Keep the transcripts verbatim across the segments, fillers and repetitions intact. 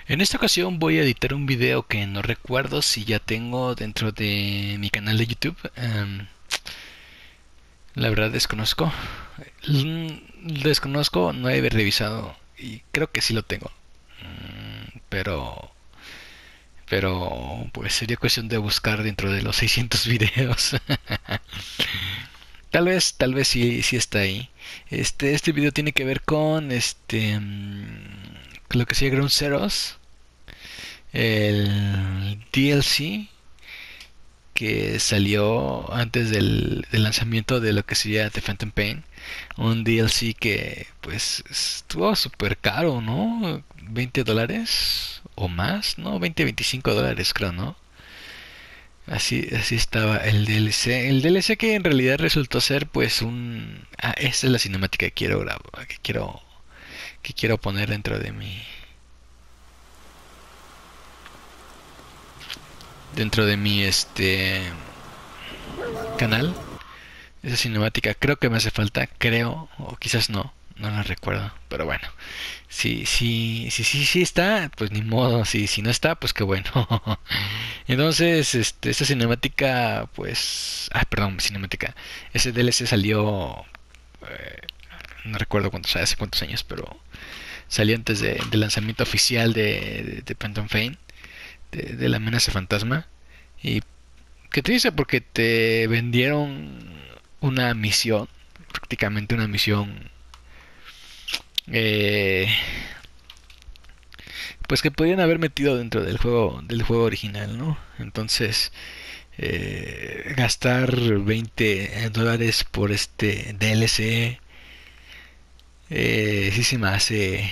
En esta ocasión voy a editar un video que no recuerdo si ya tengo dentro de mi canal de YouTube. Em, la verdad desconozco. Mm, Desconozco, no he revisado y creo que sí lo tengo. Mm, Pero, pero pues sería cuestión de buscar dentro de los seiscientos videos. Tal vez, tal vez sí, sí está ahí. Este, este video tiene que ver con este, mm, lo que sería Ground Zeroes, el D L C que salió antes del, del lanzamiento de lo que sería The Phantom Pain. Un D L C que pues estuvo súper caro, ¿no? Veinte dólares o más, ¿no? Veinte veinticinco dólares creo, ¿no? Así, así estaba el D L C. El D L C que en realidad resultó ser pues un... Ah, esta es la cinemática que quiero grabar, que quiero, que quiero poner dentro de mi... Dentro de mi este canal. Esa cinemática creo que me hace falta, creo, o quizás no, no la recuerdo, pero bueno, si sí, sí, sí, sí está, pues ni modo, si, si no está, pues qué bueno. Entonces, este, esta cinemática, pues, ah, perdón, cinemática, ese D L C salió, eh, no recuerdo cuántos, hace cuántos años, pero salió antes de, del lanzamiento oficial de, de, de Phantom Pain, de, de la amenaza fantasma, y qué triste porque te vendieron una misión, prácticamente una misión, eh, pues que podían haber metido dentro del juego, del juego original, ¿no? Entonces, eh, gastar veinte dólares por este D L C, eh, sí se me hace,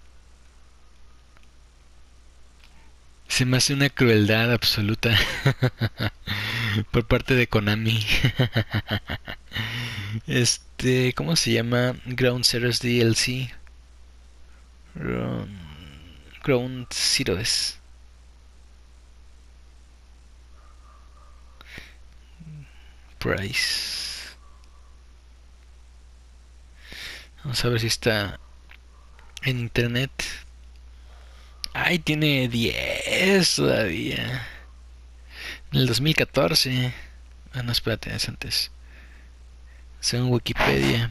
se me hace una crueldad absoluta por parte de Konami. Este, ¿cómo se llama? Ground Zeroes D L C. Ground, Ground Zeroes. Price. Vamos a ver si está en internet. Ay, tiene diez todavía. En el dos mil catorce. Ah, no, espérate, es antes. Según Wikipedia.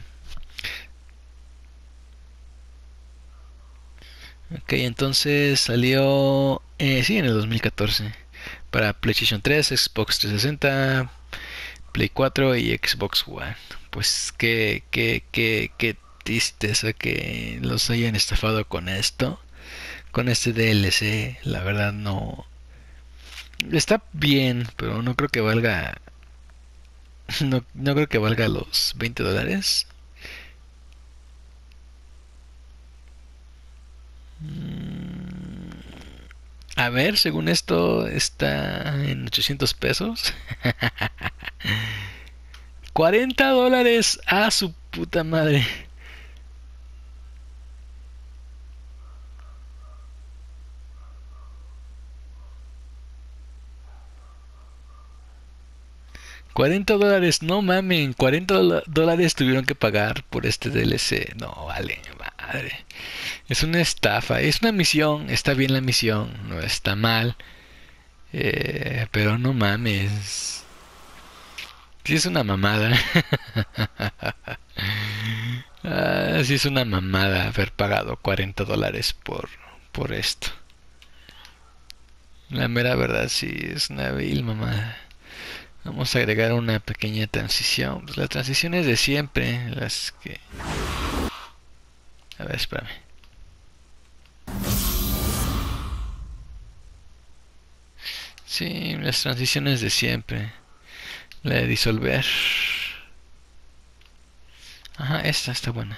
Ok, entonces salió... Eh, sí, en el dos mil catorce. Para PlayStation tres, Xbox trescientos sesenta, Play cuatro y Xbox One. Pues qué, qué, qué, qué tristeza que los hayan estafado con esto. Con este D L C, la verdad no... Está bien, pero no creo que valga... No, no creo que valga los veinte dólares. Mm, A ver, según esto está en ochocientos pesos. cuarenta dólares a su puta madre. cuarenta dólares, no mamen. cuarenta dólares tuvieron que pagar por este D L C. No, vale, madre. Es una estafa. Es una misión. Está bien la misión. No está mal. Eh, pero no mames. Sí es una mamada. Ah, sí es una mamada haber pagado cuarenta dólares por, por esto. La mera verdad sí es una vil mamada. Vamos a agregar una pequeña transición. Pues las transiciones de siempre. Las que... A ver, espérame. Sí, las transiciones de siempre. La de disolver. Ajá, esta está buena.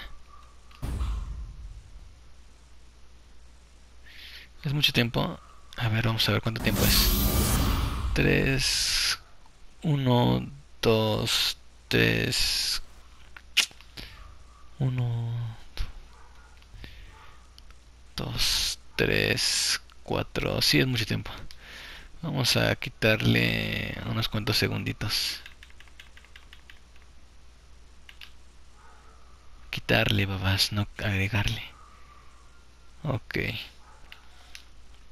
Es mucho tiempo. A ver, vamos a ver cuánto tiempo es. Tres, uno, dos, tres, uno, dos, tres, cuatro. Sí, es mucho tiempo. Vamos a quitarle unos cuantos segunditos. Quitarle, babas, no agregarle. Ok.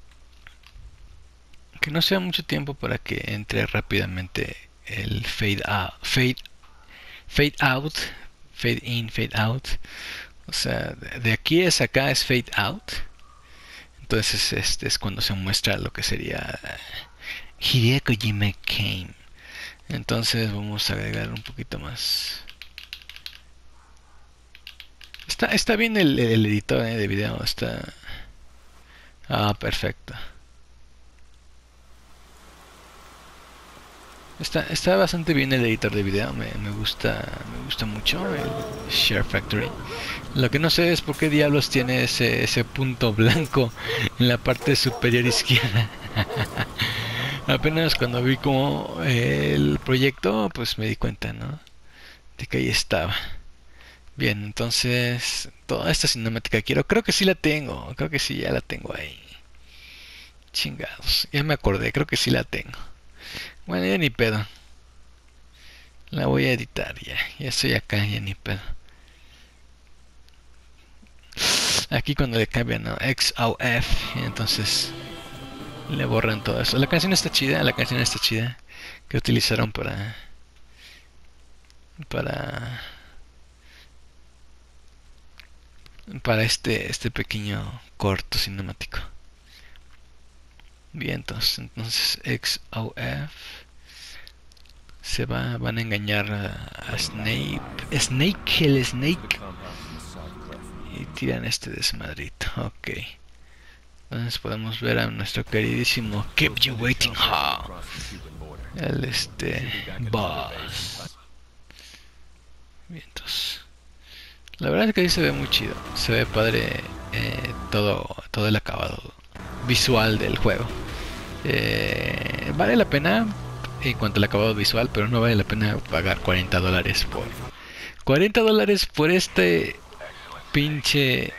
que no sea mucho tiempo para que entre rápidamente el fade out, fade, fade out, fade in, fade out. O sea, de aquí es acá es fade out. Entonces este es cuando se muestra lo que sería Hideo Kojima Game. Entonces vamos a agregar un poquito más. Está, está bien el, el editor eh, de video. Está. Ah, perfecto. Está, está bastante bien el editor de video. Me, me gusta. Me gusta mucho el Share Factory. Lo que no sé es por qué diablos tiene ese, ese punto blanco en la parte superior izquierda. Apenas cuando vi como eh, el proyecto, pues me di cuenta, ¿no? De que ahí estaba. Bien, entonces toda esta cinemática quiero, creo que sí la tengo, creo que sí ya la tengo ahí. Chingados, ya me acordé, creo que sí la tengo. Bueno, ya ni pedo. La voy a editar ya, ya estoy acá, ya ni pedo. Aquí cuando le cambian, ¿no? X O F, entonces le borran todo eso. La canción está chida, la canción está chida. Que utilizaron para para para este este pequeño corto cinemático. Bien, entonces, entonces X O F se va, van a engañar a, a Snape, Snake, el Snake, y tiran este desmadrito. Ok, entonces podemos ver a nuestro queridísimo Keep You Waiting Ha, el este boss. Bien, entonces la verdad es que ahí se ve muy chido, se ve padre eh, todo todo el acabado visual del juego. Eh, vale la pena en cuanto al acabado visual, pero no vale la pena pagar cuarenta dólares por cuarenta dólares por este pinche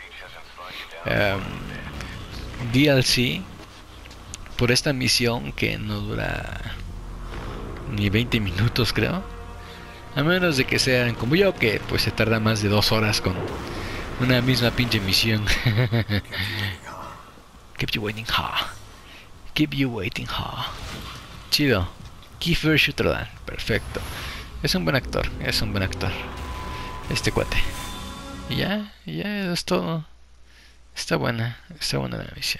um, D L C, por esta misión que no dura ni veinte minutos, creo. A menos de que sean como yo, que pues se tarda más de dos horas con una misma pinche misión. Keep you waiting, ha. Keep you waiting, ha. Chido. Kiefer Sutherland, perfecto. Es un buen actor, es un buen actor. Este cuate. Y ya, y ya es todo. Está buena, está buena la misión.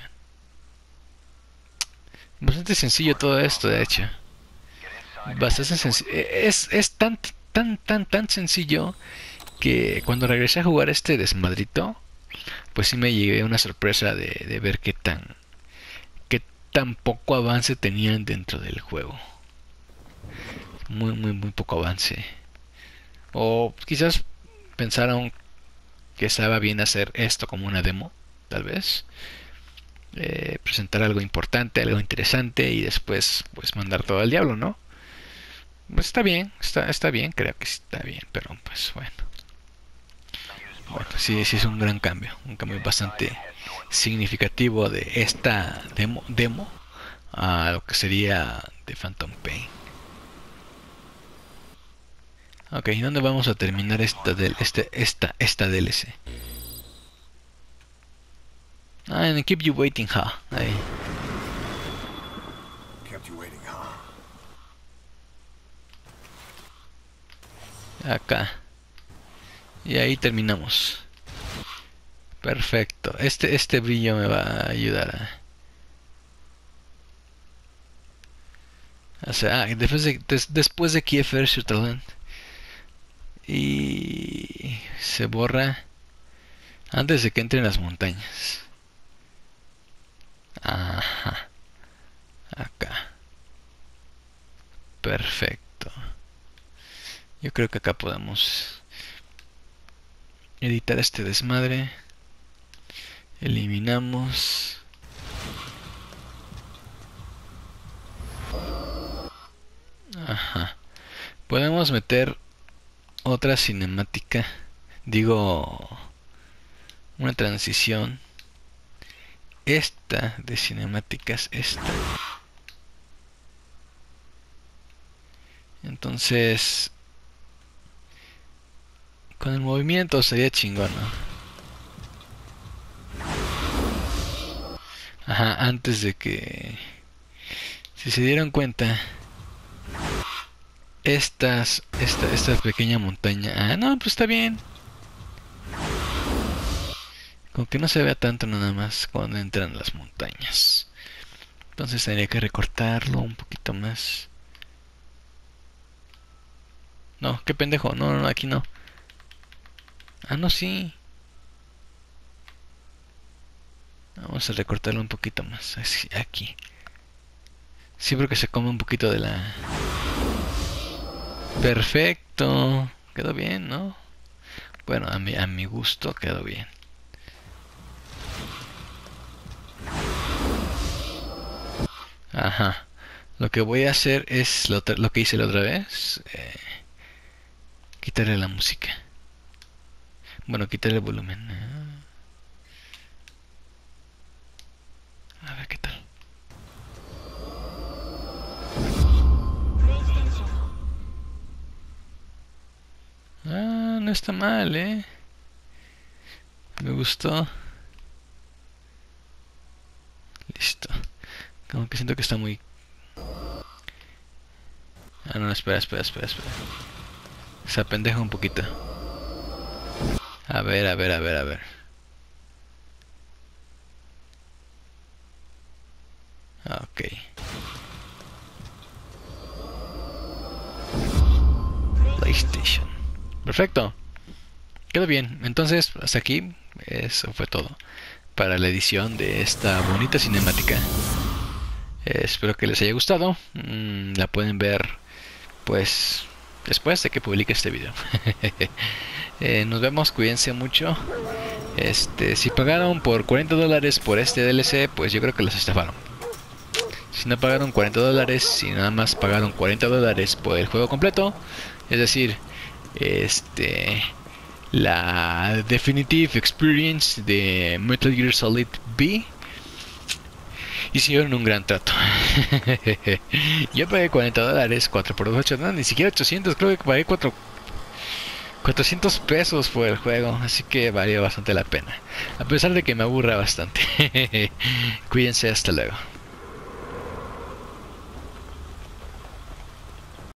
Bastante sencillo todo esto, de hecho. Bastante sencillo. Es, es tan, tan, tan, tan sencillo que cuando regresé a jugar este desmadrito, pues sí me llevé una sorpresa de, de ver qué tan, qué tan poco avance tenían dentro del juego. Muy, muy, muy poco avance. O quizás pensaron que estaba bien hacer esto como una demo, tal vez. Eh, presentar algo importante, algo interesante y después pues mandar todo al diablo, ¿no? Pues está bien, está, está bien, creo que está bien, pero pues bueno. Bueno, sí, sí es un gran cambio, un cambio bastante significativo de esta demo, demo a lo que sería de Phantom Pain. Ok, ¿dónde vamos a terminar esta del este esta esta D L C? Ah, en Keep You Waiting, ha. Ahí. Acá. Y ahí terminamos. Perfecto. Este este brillo me va a ayudar a... O sea, ah, después de des, después de Kiefer Sutherland y se borra antes de que entre en las montañas. Ajá. Acá. Perfecto. Yo creo que acá podemos editar este desmadre. Eliminamos. Ajá. Podemos meter otra cinemática. Digo, una transición. Esta de cinemáticas, esta. Entonces, con el movimiento sería chingón, ¿no? Ajá, antes de que Si se dieron cuenta, estas, esta, esta pequeña montaña... Ah, no, pues está bien. Como que no se vea tanto nada más cuando entran las montañas. Entonces tendría que recortarlo un poquito más. No, qué pendejo. No, no, no, aquí no. Ah, no, sí. Vamos a recortarlo un poquito más. Así, aquí. Sí, porque se come un poquito de la... Perfecto. Quedó bien, ¿no? Bueno, a mi, a mi gusto quedó bien. Ajá. Lo que voy a hacer es lo, lo que hice la otra vez. Eh, quitarle la música. Bueno, quitarle el volumen. A ver qué tal. Ah, no está mal, eh. Me gustó. Listo. Como que siento que está muy... Ah, no, espera, espera, espera, espera. Se apendeja un poquito. A ver, a ver, a ver, a ver. Ok. PlayStation. Perfecto. Quedó bien. Entonces, hasta aquí. Eso fue todo para la edición de esta bonita cinemática. Eh, espero que les haya gustado. Mm, la pueden ver, pues, después de que publique este video. eh, nos vemos. Cuídense mucho. Este, si pagaron por cuarenta dólares por este D L C, pues yo creo que los estafaron. Si no pagaron cuarenta dólares, si nada más pagaron cuarenta dólares por el juego completo, es decir, este, la Definitive Experience de Metal Gear Solid V, hicieron un gran trato. Yo pagué cuarenta dólares, cuatro por ocho, no, ni siquiera ochocientos, creo que pagué cuatro, cuatrocientos pesos por el juego, así que valió bastante la pena, a pesar de que me aburra bastante. Cuídense, hasta luego.